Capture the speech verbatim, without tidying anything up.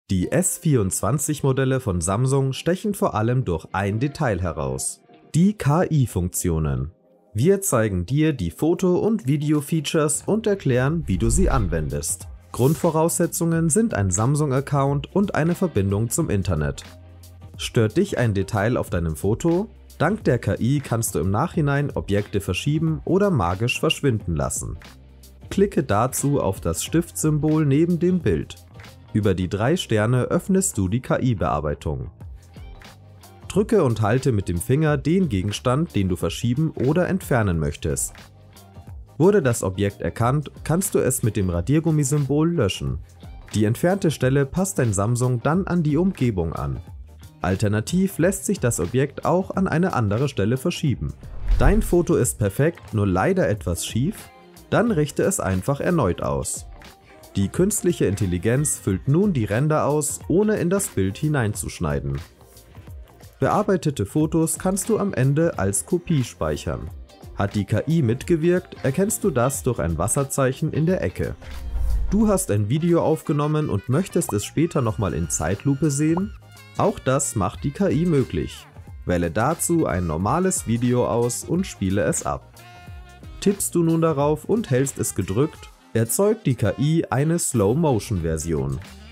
Die S vierundzwanzig Modelle von Samsung stechen vor allem durch ein Detail heraus: die K I-Funktionen. Wir zeigen dir die Foto- und Video-Features und erklären, wie du sie anwendest. Grundvoraussetzungen sind ein Samsung-Account und eine Verbindung zum Internet. Stört dich ein Detail auf deinem Foto? Dank der K I kannst du im Nachhinein Objekte verschieben oder magisch verschwinden lassen. Klicke dazu auf das Stiftsymbol neben dem Bild. Über die drei Sterne öffnest du die K I-Bearbeitung. Drücke und halte mit dem Finger den Gegenstand, den du verschieben oder entfernen möchtest. Wurde das Objekt erkannt, kannst du es mit dem Radiergummisymbol löschen. Die entfernte Stelle passt dein Samsung dann an die Umgebung an. Alternativ lässt sich das Objekt auch an eine andere Stelle verschieben. Dein Foto ist perfekt, nur leider etwas schief? Dann richte es einfach erneut aus. Die künstliche Intelligenz füllt nun die Ränder aus, ohne in das Bild hineinzuschneiden. Bearbeitete Fotos kannst du am Ende als Kopie speichern. Hat die K I mitgewirkt, erkennst du das durch ein Wasserzeichen in der Ecke. Du hast ein Video aufgenommen und möchtest es später nochmal in Zeitlupe sehen? Auch das macht die K I möglich. Wähle dazu ein normales Video aus und spiele es ab. Tippst du nun darauf und hältst es gedrückt, erzeugt die K I eine Slow-Motion-Version.